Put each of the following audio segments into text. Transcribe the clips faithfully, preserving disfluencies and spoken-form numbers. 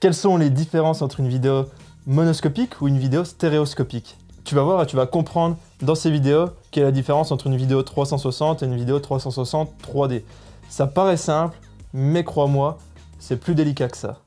Quelles sont les différences entre une vidéo monoscopique ou une vidéo stéréoscopique? Tu vas voir et tu vas comprendre dans ces vidéos quelle est la différence entre une vidéo trois cent soixante et une vidéo trois cent soixante trois D. Ça paraît simple, mais crois-moi, c'est plus délicat que ça.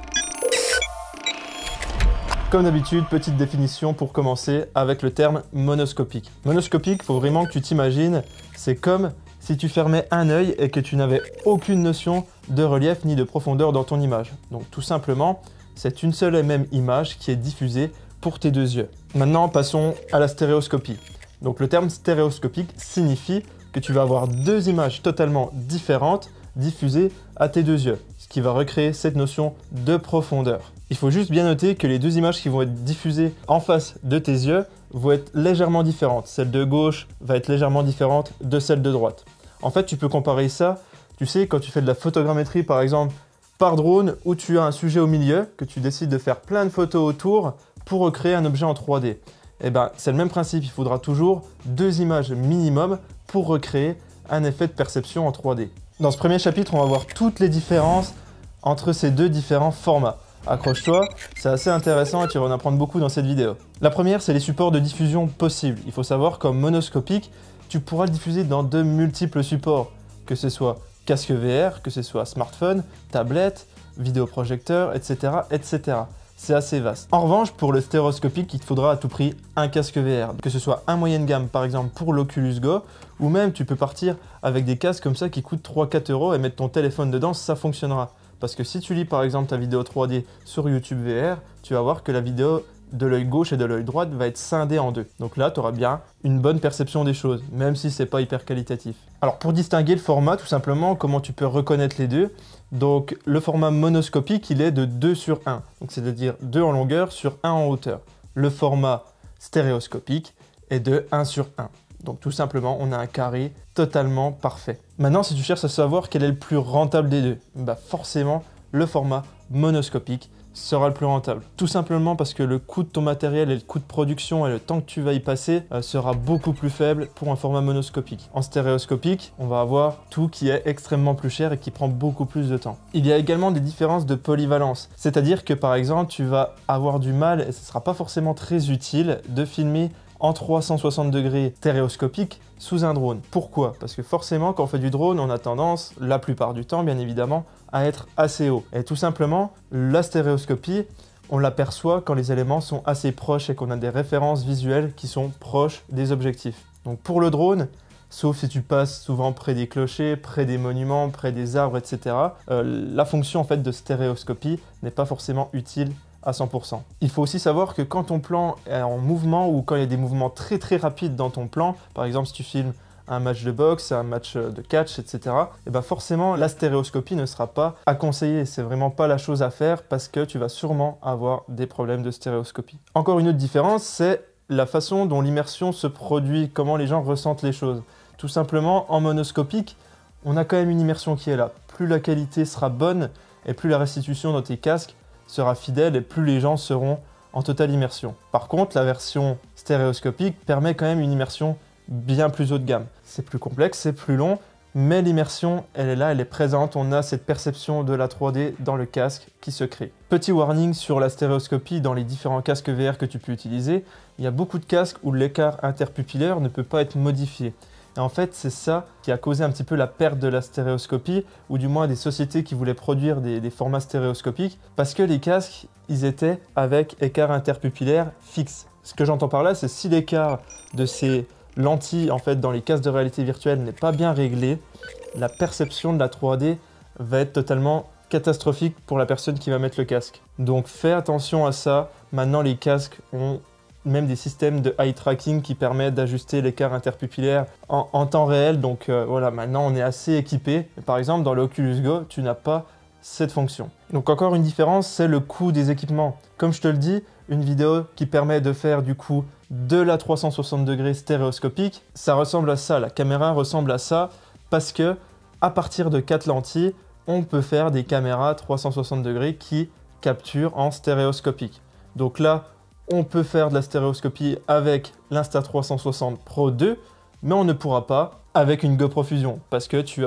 Comme d'habitude, petite définition pour commencer avec le terme monoscopique. Monoscopique, il faut vraiment que tu t'imagines, c'est comme si tu fermais un œil et que tu n'avais aucune notion de relief ni de profondeur dans ton image. Donc tout simplement, c'est une seule et même image qui est diffusée pour tes deux yeux. Maintenant, passons à la stéréoscopie. Donc le terme stéréoscopique signifie que tu vas avoir deux images totalement différentes diffusées à tes deux yeux, ce qui va recréer cette notion de profondeur. Il faut juste bien noter que les deux images qui vont être diffusées en face de tes yeux vont être légèrement différentes. Celle de gauche va être légèrement différente de celle de droite. En fait, tu peux comparer ça, tu sais, quand tu fais de la photogrammétrie par exemple par drone, où tu as un sujet au milieu, que tu décides de faire plein de photos autour pour recréer un objet en trois D. Eh ben, c'est le même principe, il faudra toujours deux images minimum pour recréer un effet de perception en trois D. Dans ce premier chapitre, on va voir toutes les différences entre ces deux différents formats. Accroche-toi, c'est assez intéressant et tu vas en apprendre beaucoup dans cette vidéo. La première, c'est les supports de diffusion possibles. Il faut savoir qu'en monoscopique, tu pourras le diffuser dans de multiples supports, que ce soit casque V R, que ce soit smartphone, tablette, vidéoprojecteur, et cetera, et cetera. C'est assez vaste. En revanche, pour le stéréoscopique, il te faudra à tout prix un casque V R, que ce soit un moyenne gamme par exemple pour l'Oculus Go, ou même tu peux partir avec des casques comme ça qui coûtent trois à quatre euros et mettre ton téléphone dedans, ça fonctionnera. Parce que si tu lis par exemple ta vidéo trois D sur YouTube V R, tu vas voir que la vidéo de l'œil gauche et de l'œil droit va être scindée en deux. Donc là, tu auras bien une bonne perception des choses, même si c'est pas hyper qualitatif. Alors pour distinguer le format, tout simplement, comment tu peux reconnaître les deux? Donc le format monoscopique, il est de deux sur un, donc c'est-à-dire deux en longueur sur un en hauteur. Le format stéréoscopique est de un sur un. Donc tout simplement, on a un carré totalement parfait. Maintenant, si tu cherches à savoir quel est le plus rentable des deux, bah forcément, le format monoscopique sera le plus rentable. Tout simplement parce que le coût de ton matériel et le coût de production et le temps que tu vas y passer euh, sera beaucoup plus faible pour un format monoscopique. En stéréoscopique, on va avoir tout qui est extrêmement plus cher et qui prend beaucoup plus de temps. Il y a également des différences de polyvalence, c'est-à-dire que par exemple, tu vas avoir du mal, et ce ne sera pas forcément très utile, de filmer en trois cent soixante degrés stéréoscopique sous un drone. Pourquoi? Parce que forcément, quand on fait du drone, on a tendance, la plupart du temps bien évidemment, à être assez haut. Et tout simplement, la stéréoscopie, on l'aperçoit quand les éléments sont assez proches et qu'on a des références visuelles qui sont proches des objectifs. Donc pour le drone, sauf si tu passes souvent près des clochers, près des monuments, près des arbres, et cetera, euh, la fonction en fait de stéréoscopie n'est pas forcément utile à cent pour cent. Il faut aussi savoir que quand ton plan est en mouvement ou quand il y a des mouvements très très rapides dans ton plan, par exemple si tu filmes un match de boxe, un match de catch, et cetera, et ben forcément la stéréoscopie ne sera pas à conseiller. C'est vraiment pas la chose à faire parce que tu vas sûrement avoir des problèmes de stéréoscopie. Encore une autre différence, c'est la façon dont l'immersion se produit, comment les gens ressentent les choses. Tout simplement, en monoscopique, on a quand même une immersion qui est là. Plus la qualité sera bonne et plus la restitution dans tes casques sera fidèle et plus les gens seront en totale immersion. Par contre, la version stéréoscopique permet quand même une immersion bien plus haut de gamme. C'est plus complexe, c'est plus long, mais l'immersion, elle est là, elle est présente. On a cette perception de la trois D dans le casque qui se crée. Petit warning sur la stéréoscopie dans les différents casques V R que tu peux utiliser. Il y a beaucoup de casques où l'écart interpupillaire ne peut pas être modifié. Et en fait, c'est ça qui a causé un petit peu la perte de la stéréoscopie, ou du moins des sociétés qui voulaient produire des, des formats stéréoscopiques, parce que les casques, ils étaient avec écart interpupillaire fixe. Ce que j'entends par là, c'est si l'écart de ces lentilles en fait, dans les casques de réalité virtuelle n'est pas bien réglé, la perception de la trois D va être totalement catastrophique pour la personne qui va mettre le casque. Donc fais attention à ça. Maintenant, les casques ont même des systèmes de eye tracking qui permettent d'ajuster l'écart interpupillaire en, en temps réel. Donc euh, voilà, maintenant on est assez équipé. Par exemple, dans l'Oculus Go, tu n'as pas cette fonction. Donc encore une différence, c'est le coût des équipements. Comme je te le dis, une vidéo qui permet de faire du coup de la trois cent soixante degrés stéréoscopique, ça ressemble à ça, la caméra ressemble à ça, parce que à partir de quatre lentilles, on peut faire des caméras trois cent soixante degrés qui capturent en stéréoscopique. Donc là, on peut faire de la stéréoscopie avec l'Insta trois cent soixante Pro deux, mais on ne pourra pas avec une GoPro Fusion, parce que tu as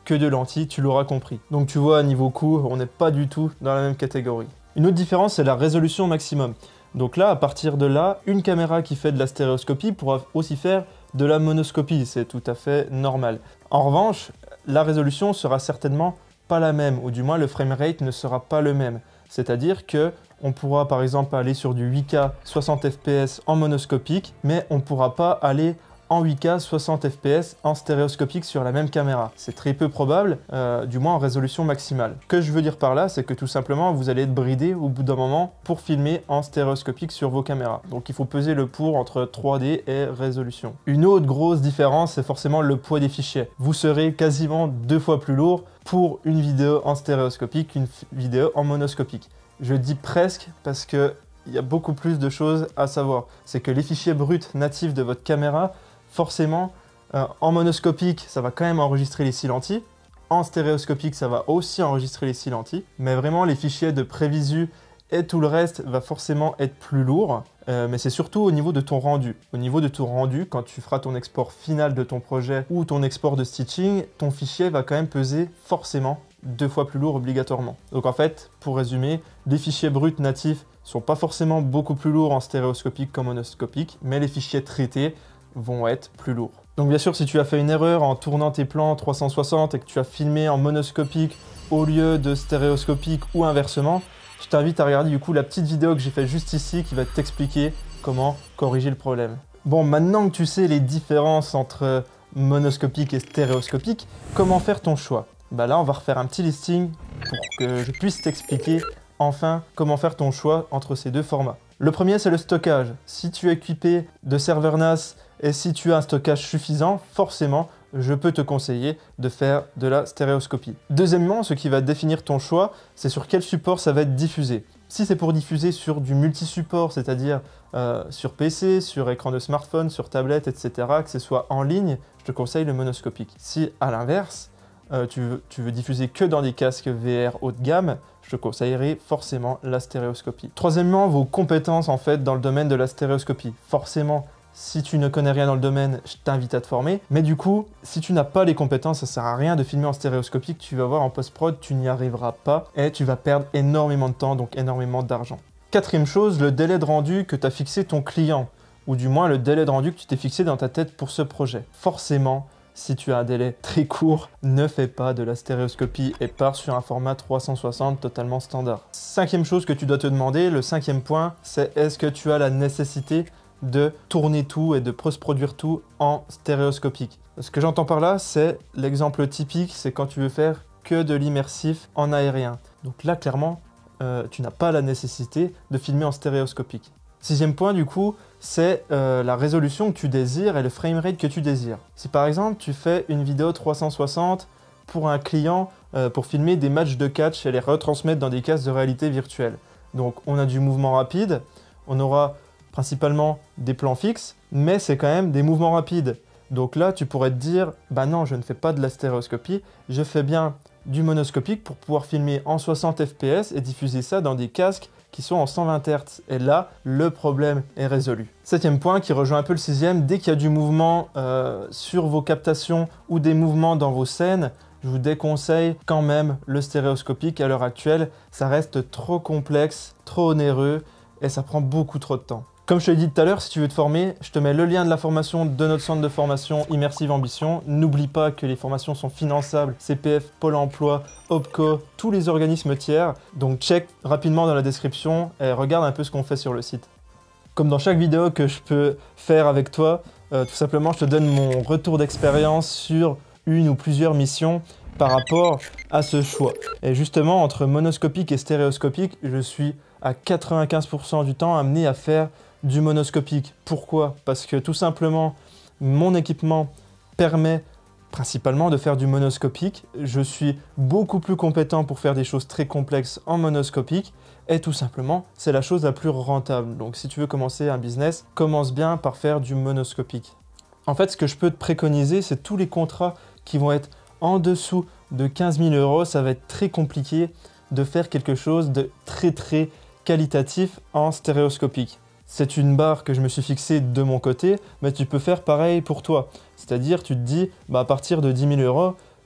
que de lentilles, tu l'auras compris. Donc tu vois, niveau coût, on n'est pas du tout dans la même catégorie. Une autre différence, c'est la résolution maximum. Donc là, à partir de là, une caméra qui fait de la stéréoscopie pourra aussi faire de la monoscopie, c'est tout à fait normal. En revanche, la résolution sera certainement pas la même, ou du moins le framerate ne sera pas le même. C'est-à-dire que on pourra par exemple aller sur du huit K soixante F P S en monoscopique, mais on ne pourra pas aller en huit K soixante F P S en stéréoscopique sur la même caméra. C'est très peu probable, euh, du moins en résolution maximale. Ce que je veux dire par là, c'est que tout simplement, vous allez être bridé au bout d'un moment pour filmer en stéréoscopique sur vos caméras. Donc il faut peser le pour entre trois D et résolution. Une autre grosse différence, c'est forcément le poids des fichiers. Vous serez quasiment deux fois plus lourd pour une vidéo en stéréoscopique qu'une vidéo en monoscopique. Je dis presque parce que il y a beaucoup plus de choses à savoir. C'est que les fichiers bruts natifs de votre caméra, forcément, euh, en monoscopique, ça va quand même enregistrer les six lentilles. En stéréoscopique, ça va aussi enregistrer les six lentilles. Mais vraiment, les fichiers de prévisu et tout le reste va forcément être plus lourd. Euh, mais c'est surtout au niveau de ton rendu. Au niveau de ton rendu, quand tu feras ton export final de ton projet ou ton export de stitching, ton fichier va quand même peser forcément deux fois plus lourd obligatoirement. Donc en fait, pour résumer, les fichiers bruts natifs sont pas forcément beaucoup plus lourds en stéréoscopique qu'en monoscopique, mais les fichiers traités vont être plus lourds. Donc bien sûr, si tu as fait une erreur en tournant tes plans trois cent soixante et que tu as filmé en monoscopique au lieu de stéréoscopique ou inversement, je t'invite à regarder du coup la petite vidéo que j'ai faite juste ici qui va t'expliquer comment corriger le problème. Bon, maintenant que tu sais les différences entre monoscopique et stéréoscopique, comment faire ton choix? Bah là, on va refaire un petit listing pour que je puisse t'expliquer enfin comment faire ton choix entre ces deux formats. Le premier, c'est le stockage. Si tu es équipé de serveur N A S et si tu as un stockage suffisant, forcément, je peux te conseiller de faire de la stéréoscopie. Deuxièmement, ce qui va définir ton choix, c'est sur quel support ça va être diffusé. Si c'est pour diffuser sur du multi-support, c'est-à-dire euh, sur P C, sur écran de smartphone, sur tablette, et cetera, que ce soit en ligne, je te conseille le monoscopique. Si, à l'inverse, euh, tu, veux, tu veux diffuser que dans des casques V R haut de gamme, je te conseillerais forcément la stéréoscopie. Troisièmement, vos compétences en fait dans le domaine de la stéréoscopie. Forcément, si tu ne connais rien dans le domaine, je t'invite à te former. Mais du coup, si tu n'as pas les compétences, ça sert à rien de filmer en stéréoscopique. Tu vas voir en post-prod, tu n'y arriveras pas et tu vas perdre énormément de temps, donc énormément d'argent. Quatrième chose, le délai de rendu que tu as fixé ton client, ou du moins le délai de rendu que tu t'es fixé dans ta tête pour ce projet. Forcément, si tu as un délai très court, ne fais pas de la stéréoscopie et pars sur un format trois cent soixante totalement standard. Cinquième chose que tu dois te demander, le cinquième point, c'est est-ce que tu as la nécessité de tourner tout et de post-produire tout en stéréoscopique. Ce que j'entends par là, c'est l'exemple typique, c'est quand tu veux faire que de l'immersif en aérien. Donc là, clairement, euh, tu n'as pas la nécessité de filmer en stéréoscopique. Sixième point, du coup, c'est euh, la résolution que tu désires et le framerate que tu désires. Si par exemple, tu fais une vidéo trois cent soixante pour un client euh, pour filmer des matchs de catch et les retransmettre dans des casques de réalité virtuelle. Donc, on a du mouvement rapide, on aura principalement des plans fixes, mais c'est quand même des mouvements rapides. Donc là, tu pourrais te dire, bah non, je ne fais pas de la stéréoscopie, je fais bien du monoscopique pour pouvoir filmer en soixante F P S et diffuser ça dans des casques qui sont en cent vingt hertz. Et là, le problème est résolu. Septième point qui rejoint un peu le sixième, dès qu'il y a du mouvement euh, sur vos captations ou des mouvements dans vos scènes, je vous déconseille quand même le stéréoscopique à l'heure actuelle. Ça reste trop complexe, trop onéreux et ça prend beaucoup trop de temps. Comme je te l'ai dit tout à l'heure, si tu veux te former, je te mets le lien de la formation de notre centre de formation Immersive Ambition. N'oublie pas que les formations sont finançables, C P F, Pôle emploi, OPCO, tous les organismes tiers. Donc check rapidement dans la description et regarde un peu ce qu'on fait sur le site. Comme dans chaque vidéo que je peux faire avec toi, euh, tout simplement je te donne mon retour d'expérience sur une ou plusieurs missions par rapport à ce choix. Et justement, entre monoscopique et stéréoscopique, je suis à quatre-vingt-quinze pour cent du temps amené à faire du monoscopique. Pourquoi? Parce que tout simplement, mon équipement permet principalement de faire du monoscopique. Je suis beaucoup plus compétent pour faire des choses très complexes en monoscopique et tout simplement, c'est la chose la plus rentable. Donc si tu veux commencer un business, commence bien par faire du monoscopique. En fait, ce que je peux te préconiser, c'est tous les contrats qui vont être en dessous de quinze mille euros. Ça va être très compliqué de faire quelque chose de très très qualitatif en stéréoscopique. C'est une barre que je me suis fixée de mon côté, mais tu peux faire pareil pour toi. C'est-à-dire, tu te dis, bah, à partir de dix mille euros,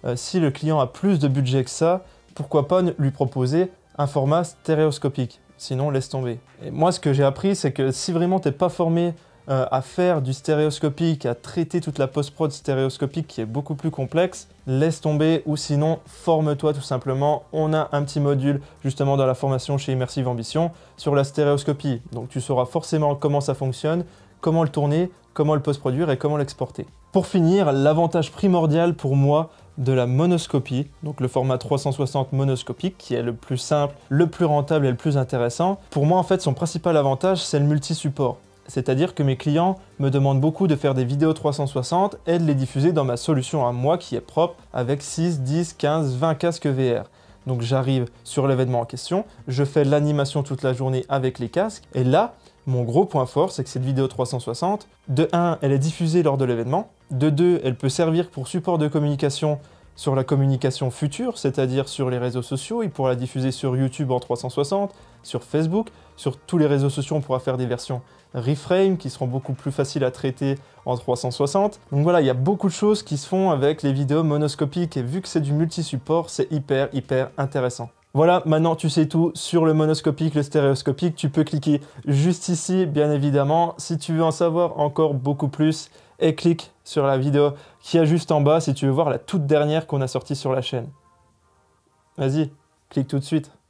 euh, si le client a plus de budget que ça, pourquoi pas lui proposer un format stéréoscopique. Sinon, laisse tomber. Et moi, ce que j'ai appris, c'est que si vraiment tu n'es pas formé euh, à faire du stéréoscopique, à traiter toute la post-prod stéréoscopique qui est beaucoup plus complexe, laisse tomber ou sinon, forme-toi tout simplement. On a un petit module justement dans la formation chez Immersive Ambition sur la stéréoscopie. Donc tu sauras forcément comment ça fonctionne, comment le tourner, comment le post-produire et comment l'exporter. Pour finir, l'avantage primordial pour moi de la monoscopie, donc le format trois cent soixante monoscopique qui est le plus simple, le plus rentable et le plus intéressant. Pour moi en fait son principal avantage c'est le multi-support. C'est-à-dire que mes clients me demandent beaucoup de faire des vidéos trois cent soixante et de les diffuser dans ma solution à moi qui est propre avec six, dix, quinze, vingt casques V R. Donc j'arrive sur l'événement en question, je fais l'animation toute la journée avec les casques et là, mon gros point fort, c'est que cette vidéo trois cent soixante, de un, elle est diffusée lors de l'événement, de deux, elle peut servir pour support de communication sur la communication future, c'est-à-dire sur les réseaux sociaux, il pourra la diffuser sur YouTube en trois cent soixante, sur Facebook, sur tous les réseaux sociaux, on pourra faire des versions reframe qui seront beaucoup plus faciles à traiter en trois cent soixante. Donc voilà, il y a beaucoup de choses qui se font avec les vidéos monoscopiques et vu que c'est du multi-support, c'est hyper, hyper intéressant. Voilà, maintenant tu sais tout sur le monoscopique, le stéréoscopique, tu peux cliquer juste ici, bien évidemment. Si tu veux en savoir encore beaucoup plus, et clique sur la vidéo qui est juste en bas si tu veux voir la toute dernière qu'on a sortie sur la chaîne. Vas-y, clique tout de suite.